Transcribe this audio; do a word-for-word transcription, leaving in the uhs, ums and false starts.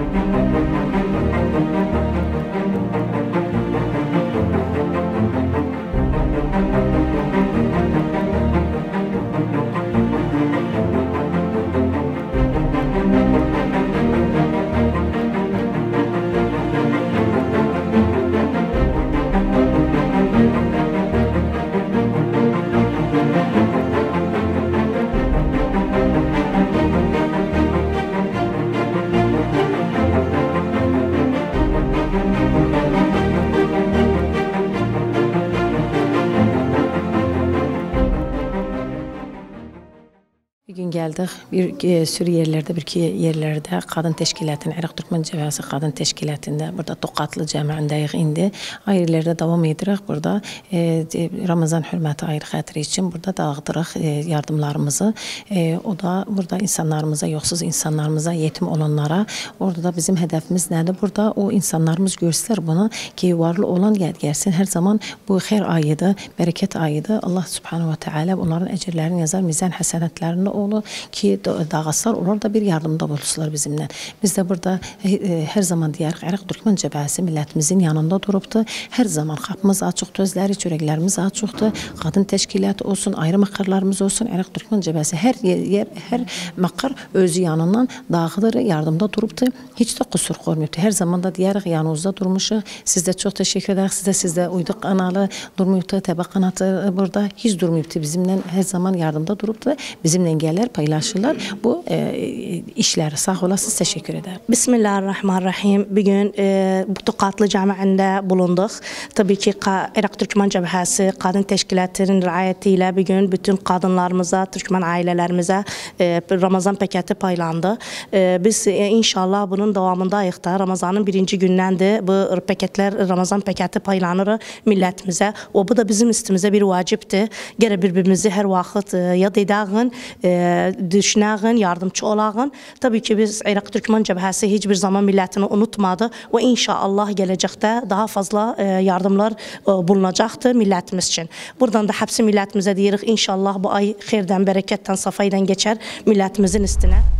Bugün geldik bir sürü yerlerde, bir iki yerlerde Kadın Teşkilatının, Irak Türkmen Cəbhəsi Kadın Teşkilatında, burada Toqatlı cəmiyyətindəyik indi. Ayrı yerlərdə davam edirik. Burada e, Ramazan hürməti ayrı xətri için burada dağıdırıq e, yardımlarımızı. E, o da burada insanlarımıza, yoxsuz insanlarımıza, yetim olanlara. Orada da bizim hədəfimiz nədir? Burada o insanlarımız görsünlər bunu ki, varlı olan gəlsin. Hər zaman bu xeyr ayıdır, bərəkət ayıdır. Allah Subhanahu wa Taala onların əcirlərini yazar, mizan həsənətlərini olur ki dağıtsalar, onlar da bir yardımda buluşsunlar bizimle. Biz de burada e, her zaman diyarıq, Irak Türkmen Cəbhəsi millətimizin yanında durubdur. Her zaman kapımız açıqdır, özləri, çörəklərimiz açıqdır. Kadın təşkilatı olsun, ayrı makarlarımız olsun, Irak Türkmen Cəbhəsi her yer, her makar özü yanından dağıdır, yardımda durubdur. Hiç de kusur koymuyordu. Her zaman da diyarıq, yanınızda durmuşuq. Sizde çok teşekkür ederiz. Sizde sizde uyduk kanalı durmuyordu, tebe kanatı burada hiç durmuyordu. Bizimle her zaman yardımda durubdur. Bizimle gelir, paylaşırlar. Bu e, işler sağ olasınız, teşekkür ederim. Bismillahirrahmanirrahim. Bugün e, bu Toqatlı cəmiyyətində bulunduk. Tabii ki Irak Türkmen Cəbhəsi Kadın Teşkilatının riayetiyle bugün bütün kadınlarımıza, Türkmen ailelerimizə e, Ramazan paketi paylandı. E, biz e, inşallah bunun devamındayıq da. Ramazanın birinci gündəndir bu paketler, Ramazan paketi paylanır millətimizə. O bu da bizim üstümüzə bir vacibdir. Gərək birbirimizi hər vaxt e, yad edəğin, e, düşünəğin, yardımcı olağın. Tabii ki biz Irak Türkmen Cəbhəsi hiçbir zaman millətini unutmadı ve inşallah gələcəkdə daha fazla e, yardımlar e, bulunacaqdır millətimiz için. Buradan da hepsi millətimizə deyirik inşallah bu ay xeyirdən, bərəkətdən, safaydan geçər millətimizin üstünə.